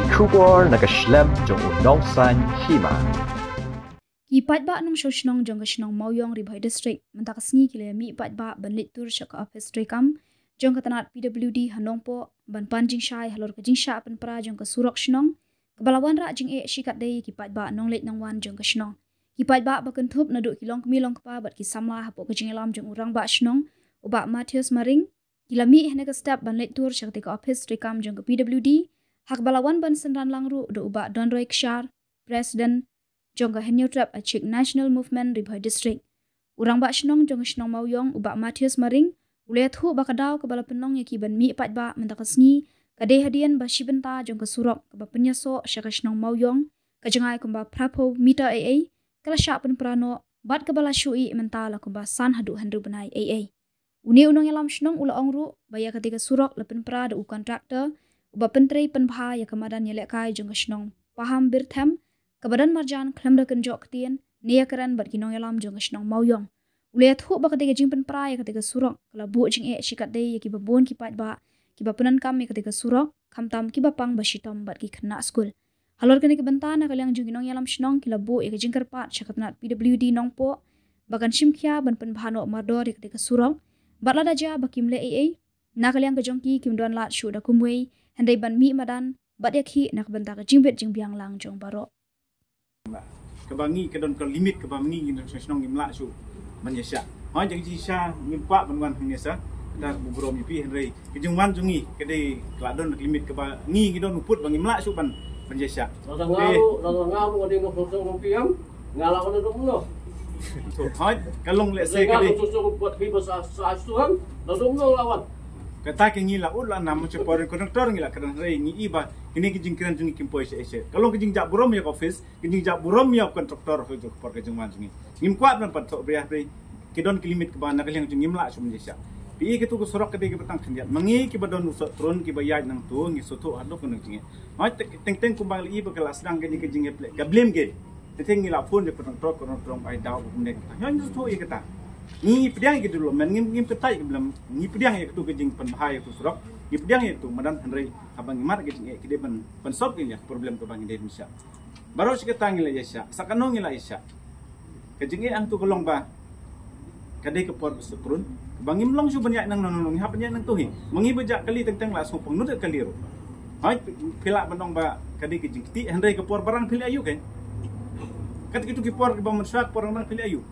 Kubor nakaslem jong unongsan hima. Ipat ba nung sosnong jong kasnong Maoyong Ribhai District mentakasngi kile mi ipat ba banlit tur syaka office rekam jong katanat PWD Hanongpo ban panjing syai halor kajing sya penpra jong kasurok snong kebalawan ra jing shikat dei kipat ba nong let nang wan jong kasnong kipat ba bakentup naduk kilong kemilong kepa bat kisamla hapo kajing elam jong urang ba snong uba Matthias Maring kilami hene ka step banlit tur syaka ka office rekam jong ka PWD hak balawan ban senran langru do uba Don Roy Kshar President jongga henyo trap achik National Movement Ribhai District. Urang ba snong jong snong Maoyong uba Matthias Maring uliat hu bakadaw ke bala penong yaki ban mi ipat ba mentakasngi kadai hadian ba shibenta jong ke surok ke ba penyaso syaka snong Maoyong kajangai kumba prapo mita AA kala sya penprano bat ke bala syui mentala kumba san hadu handru benai AA. Uni unong yalam snong ula ongru baya ketika surok lepen pra de kontraktor uba pentri penbha ya kemadan yelek kai jong ke snong paham birthem Kabadan marjan klem da kenjok ketien nia keren bat kinong yalam jong snong Maoyong uliat hu ba ketika jing penpra ya ketika surok kala bu jing shikat dei ya ki babon kipat ba ki bapenan kam ya ketika surok kamtam ki bapang bashitom bat ki kena school halor kene ke bentana kalyang jing kinong yalam snong kila bu ya ke jing kerpat syakatnat PWD nongpo bakan shimkhia ban penbhano mardor ya ketika surok bat lada ja bakimle AA na kalyang ke jongki kimdon lat shu da kumwei handai ban mi madan bat ya ki nak benta ke jingbet jing biang lang jong baro kebangi kedon ke limit kebangi ngin senong ngimla su menyesya ha jeng sisa ngimpa banwan hanyesa dar bubro mipi henrei kejungwan jungi kede kladon limit kebangi ngidon uput bangimla su ban menyesya ngalu ngadi ngosong rupiam ngalawan dong lo so ha kalong le se kede ngosong buat hibas asuhan dong lo lawan kata ke ngila ulah nam ce por konektor ngila kadang rei ngi iba ini kijing kiran jungi kimpoi se kalau kijing jak burom ya office kijing jak burom ya kontraktor ho jo por kijing wan jungi ngim kwat nan pat briah rei kidon kilimit ke bana kaliang jungi mla sum jesya pi ke tu ko sorok ke petang kendiat mangi ki badon usot tron ki bayaj nang tu ngi soto ado kono jingi ma teng teng kumbang iba kelas dang ke kijing plek gablem ke teteng ngila pun de kontraktor kontraktor ai daw nek nyan tu i kata ni pediang gitu dulu men ngim ketai belum ni pediang itu kejing penbahaya itu surok ni pediang itu madan henrei abang imar kejing kide ben sop ya problem ke bang Indonesia baru seketang ngila yesya sakano ngila yesya kejing ang tu kolong ba kadai ke por seprun bang imlong su banyak nang nolong ha banyak nang tuhi mengi bejak kali tentang la so pengnut kali ro hai pila benong ba kadai kejing ti henrei ke por barang pilih ayu kan kat itu ke por ke bang mensak por barang pilih ayu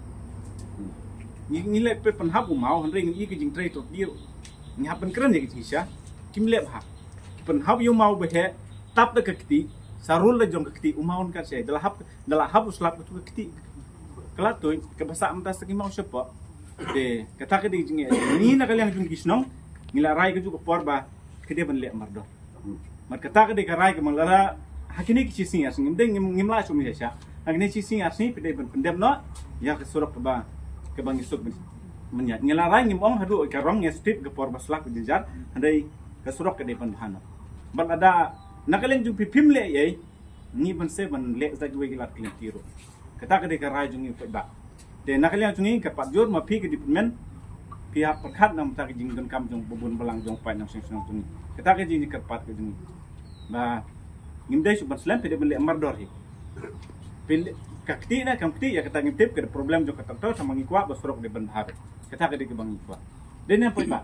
ngilek pe penhap umau henrei ngi ke jing trai tot dir ngi hapen keren ya ke sya kimlep ha penhap yu mau behe tap de kekti sarul le jong kekti umaun ka se dalah hap uslap ke kekti kelat tu ke basa amtas ke mau sepo de kata ke jing ni na kaliang jung kisnong ngila rai ke ju por ba ke de ben le mardo mar kata ke de ka rai ke manglara hakini ki sing as ngim de ngimla sum ya sya hakini sing as ni pe de ben pendem no ya ke surok ba ke bang isuk menyat ngelarai ngimong hadu karong ngestit ke por baslak jejar handai ke surok ke depan hana ban ada nakaleng ju pipim le ye ni ban se ban le za ju gilat klin tiro kata ke de karai jungi ba de nakaleng jungi ke pat jur ma pi ke department pihak perkat nam ta ke jing don kam jong bubun belang jong pai nam sing jungi kata ke jing ke pat ke jungi ba ngimdai su ban slam pe de ban le mardor hi pil kakti na kamti ya kata ngintip ke problem jo kata to sama ngikwa basurok de ban har kata ke de ke bang ngikwa den yang poin ba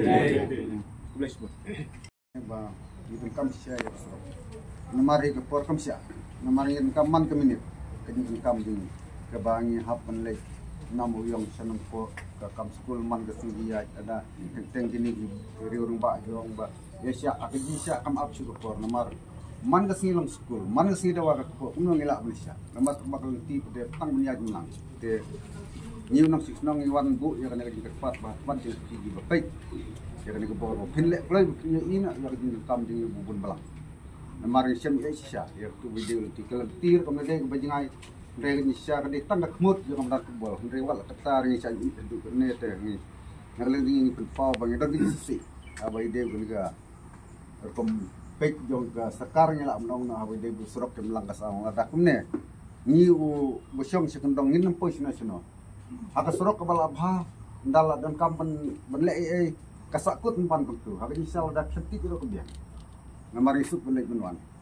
bless bu ba itu kam sia ya namari ke por kam sia namari kam man ke minit ke kam ding ke bangi happen le namu yang sanam po ke kam school man ke sudia ada teng kini ri urung ba jong ba ya sia akiji sia kam up su ke por namar man ka silang school man ka sida wa ka ko unong ila belisya namat bakal ti de tang menyaj menang de niu nang sik nang iwan bu ya kana ka pat ba man ti gi ba pai ya kana ka bo pinle play ya ina ya ka kam di bubun balang namar sem ya sya ya tu video ti kala tir ka me de ka bajingai re ni sya ka de tang ka khmut ya kam dak bol re wal ka tar ni sya du ne te ni ngale ni pun fa ba ngi dak di si abai de ka kom pek jong ka sakarnya la mnong na hawe de busrok ke mlang ka sa ngada kumne ni u busyong sekendong ngin pois nasional aka surok ka bala abha ndala dan kampen benle kasakut pan tu hak ni sal dak senti ko ko dia namari suk benle menwan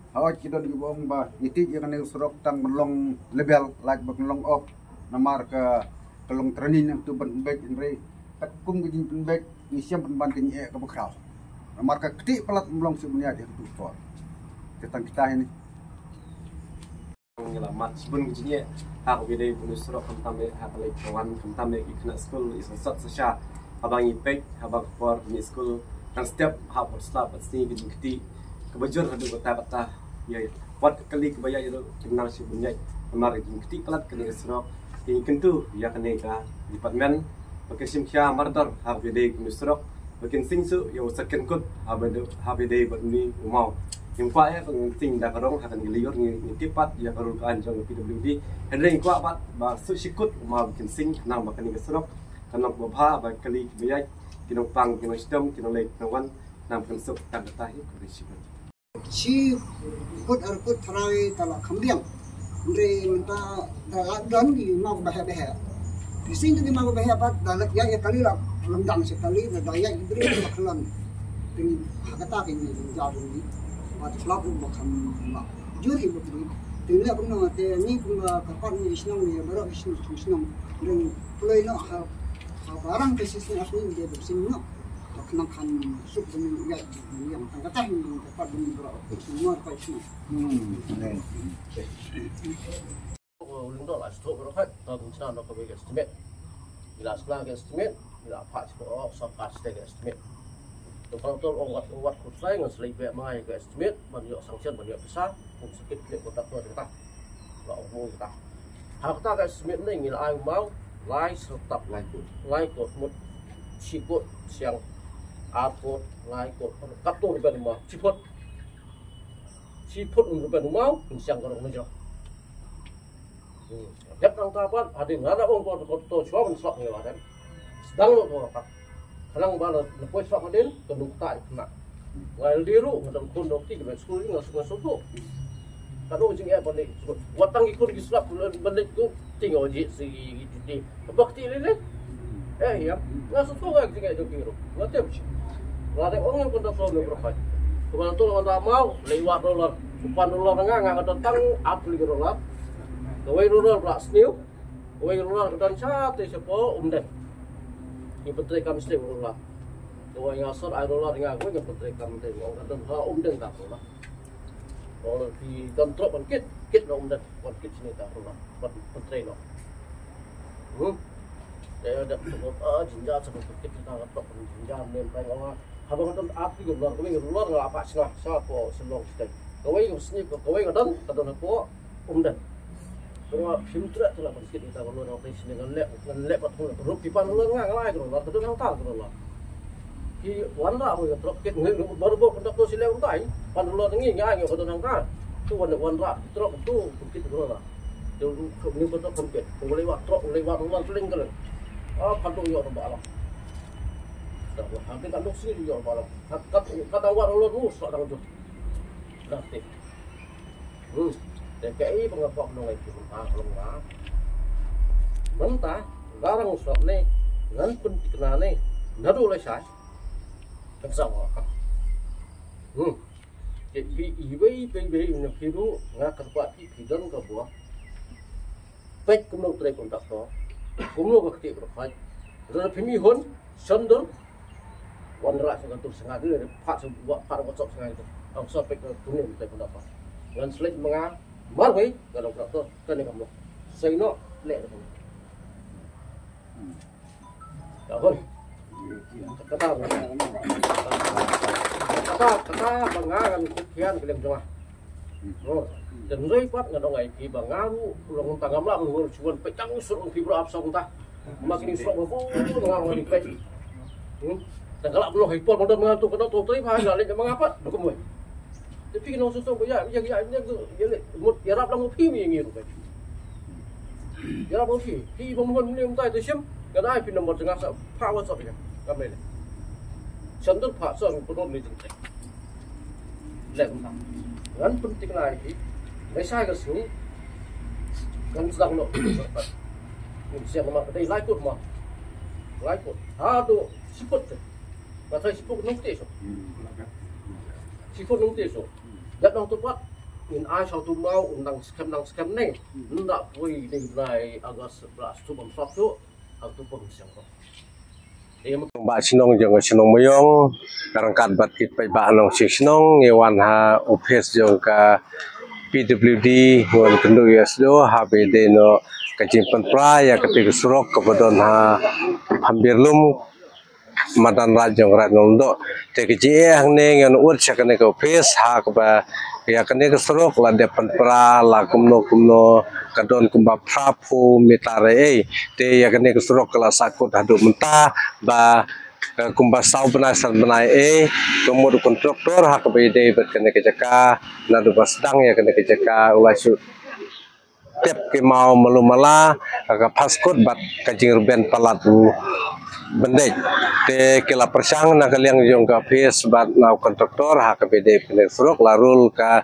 Awak kita di bawah bah itu yang kena serok tang melong level like melong op namar ke kelong training yang tu baik ini kat kum gejin baik ni siam penbanting ke bekrau namar ke ketik pelat melong sebenarnya dia tu for tentang kita ini ngelamat sebelum gejinnya hak bidai bonus serok kentame hak lagi kawan kentame ikna school isasat sesya abang ipek abang for ni school dan setiap hak berselap pasti gejin ketik kebajur ada kata-kata ya buat kali kebaya itu kenal si bunyi namar gejin ketik pelat kena serok ini kentu ya kena ka department pakai simkia mardar hak bidai bonus serok pakai singsu yang second code hak bidai buat ni mau yang kuat ya penting dah kerong akan gelior ni tipat ya kerong anjong PWD hendeng kuat pat ba sikut mau bikin sing nang makan ni keserok kanok babha ba kali kebaya kinong pang kinong sistem kinong lek nawan nang pensuk tak tahi kurisi si kut arkut tharai tala khambiang ndre minta dan di mau bahaya di sini di mau bahaya pat dalat ya kali lah lendang sekali daya ibri bakalan tin hakata kini jauh ni mat flap bakam ma juri betul tinla pun mate ni pun kapan ni isnam ni baru isnam dan pulai no ha barang kesis ni asli dia bersih no kena kan sup dengan ya yang kata ni dapat beli berapa semua apa isnam Lindor lah stok berkat tahun sana nak bagi estimate bila sekolah ke estimate bila pak sekolah sofa stay estimate kalau tu orang kursus yang selai banyak mai ke estimate banyak sanction banyak besar untuk sakit klik kotak tu kita lah umum kita hak kita ke estimate ni ngil ai mau lai sertap lai kot mut sikut siang apot lai kot kapto di rumah siput di rumah siang kalau menjauh Jep nang tapan ada ngada orang koto cuma menslok ni wadah sedang lo tu apa Kalang bala lepas pak adin kenduk tak kena. Wal diru ngadam kun dokti ke sekolah ni ngasuh tu. Kado jing ya balik. Watang ikut gislap balik tu tinggal je si jadi. Bakti lele. Ya, ngasuh tu gak jing itu biru. Ngatep. Ngadam orang pun tak tahu berapa. Kalau tu orang mau lewat dolar, $4 ngah datang apli dolar. Kawai dolar pula sniu. Kawai dolar dan sate siapa umdan. Ini petri kami sendiri berulah. Kalau yang asal air dolar dengan aku yang petri kami sendiri. Orang kata hal tak berulah. Kalau di kontrol pun kit lah kit sini tak berulah. Petri lah. Saya ada jinjat seperti kit kita letak jinjat nempel orang. Habang kata api dolar, kau yang dolar nggak apa sih lah. Siapa selong kita. Kau yang sini, kau yang kata aku Kalau filter tu lah sedikit kita kalau nak tes dengan lep atau rup pipan ulang ngai kalau lah tu nang tahu kalau lah. Ki wanda aku truk kit baru kontak tu sila untai pan ulang ngi ngai kalau nang tahu. Tu wanda truk tu kit tu lah. Tu ni kontak kompet. Boleh lewat truk lewat ulang seling kalau. Kantung yo tambah lah. Tak lah. Hampir kantung sini yo tambah lah. Kata war ulang tu sok dah tu. Dah tik. DKI pengepok nong itu kalau nggak mentah garang usap nih ngan pun dikenal nih nado oleh saya kesawa jadi ibu yang hidup nggak terpati hidup ke buah baik kumlo try kontak to kumlo bakti berfait ada pemihun sonder wanderak segantung sengaja dari pak sebuah pak WhatsApp sengaja aku sampai ke kuning try kontak ngan selit mengah Marway kalau praktor kan kamu. Saya nak lek tu. Tahun. Kata bangaran kian kelem jemaah. Oh, dan repot ngadong ai ki bangaru ulung tangam lah ngurus cuan pecang usul fibro absong tah. Makin sok bo ngang di pec. Dan kalau belum hipol modal mengantuk kena tu tri phai lek mengapa? Dukum we. Tapi kena susah bayar, dia mut yarap lang upi mi ngiru kan. Yarap upi, ki pemohon ni untai tu sim, kada ai pin nombor tengah sa pa WhatsApp ni. Kamle. Sandul pa sa penon ni jeng. Lek unta. Kan penting lagi. Mai sai ke sini. Kan sedang no. Siap nama kedai laikut mah. Laikut. Aduh, siput. Masa siput nong teso. Siput nong teso. Dat nang tempat in ai sau tu mau undang scam nih ndak pui di nai Agustus 11 tu bom sok tu atau bom siang tu ba sinong jong sinong moyong karangkat bat kit pai ba nong sinong ngewan ha office jong ka PWD ngon kendu yasdo ha be de no kajimpan pra ya ketik surok kebodon ha hampir lum madan rajong ranoldo te kiji hang ne ngan ut sakane ko office ha ka ya kene ke serok la depan pra la kumno kadon kumba prapu mitare te ya kene ke serok la sakut hadu mentah ba kumba sau penasan benai kumur kontraktor hak bede bet kene ke jaka nadu basdang ya kene ke jaka ulasu tep ke mau melumala ka paskut bat kajing ruben palatu bendek te kela persang na kaliang jong ka pes bat nau kontraktor hak bede kene surok larul ka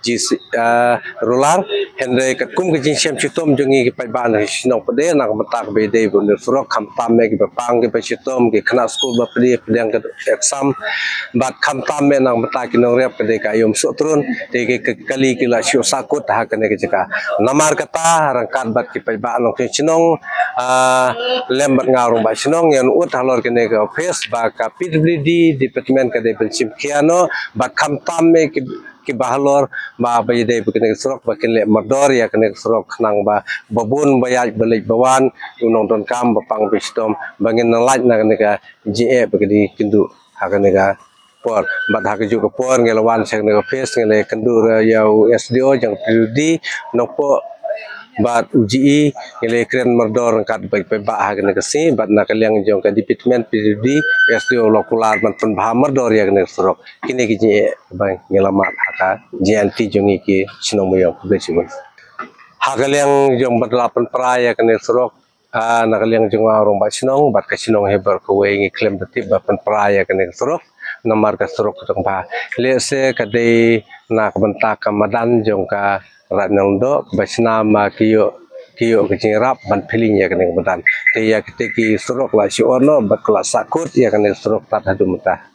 rular Henry kum ke jinsem chitom jongi ke pai ban sinong pede nak matak bede bun surok kham tam me ke pang ke chitom ke khana school ba pede pedang ke exam bat kham tam me nak matak kinong rep pede ka yom sotrun te ke kali ke la syo sakut ha kene ke jaka namar kata rangkat bat ke pai ban ke sinong lembat ngarung ba sinong yan ut halor kene ke office ba ka PWD department ke de pensim kiano bat kham tam me ke bahalor ba bayde kene surok ba kene mardor ya kene surok nang ba babun bayaj balik bawan unong don kam bapang bistom bangin nalaj na kene ka je begedi kindu ha kene ka por bat ha ke ju ko por ngelawan seng ne face ngene kendur yau SDO jang PWD nopo bat UGI ngele kren mardor kat baik pe ba ha kene kesi bat na kaliang jong ka department PWD SDO lokular man pen ba mardor ya kene surok kini ki je bang ngelamat haka JNT jongi ki sinong moyo publisibun ha kaliang jong bat lapan praya kene surok na kaliang jong arong ba sinong bat ka sinong hebar ko we ngi klem tetip ba pen praya kene surok namar ka surok tong ba lese kadai na kabentak kamadan jong ka Ranoldo basnama kiyo kecing rap ban feeling ya kene kebetan te ya keteki surok la si ono bat kelas sakut ya kene surok tat hadu mentah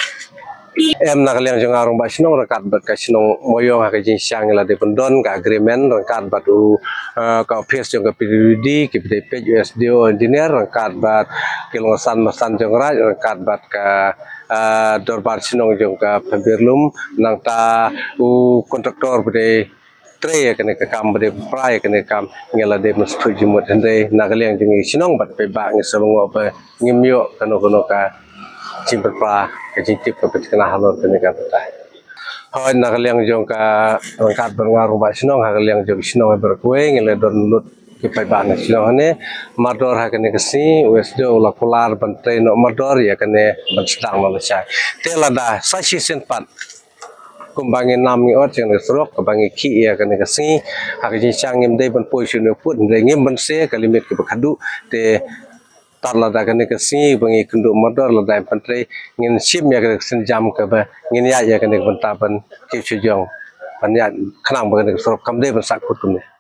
nak liang jong arung basnong rekat bat kasinong moyong ha kejing siang la de pendon ka agreement rekat bat ka office jong ka PWD ki PDP USDO engineer rekat bat kilongosan masan jong raj rekat bat ka dorbar sinong jong ka pembirlum nang ta kontraktor bede ya kene ke kam bade prai kene kam ngela de mustu jumut hende nagaliang jingi sinong bat pe ba ngi selungo pe ngimyo kano ka cimpet pra ke cintip ke petkena halor kene ka ta hoy nagaliang jong ka rangkat berngaruh ba sinong nagaliang jong sinong berkue ngele don lut ke pe ba ngi sinong ne mador ha kene kesi wesdo la kular ban no mador ya kene ban sedang malaysia telada sashi senpat kumbangin nam ngi ot jeng surok kubangi ki ya kene kasi hak ji chang ngim dei ban position put ngim ban se kalimit ke bakadu te tar la da kene kasi bangi kundu modor la da pantre ngin sim ya kene sin jam ke ba ngin ya kene ban taban ki chujong ban ya khnang ba kene surok kam dei ban sakut kum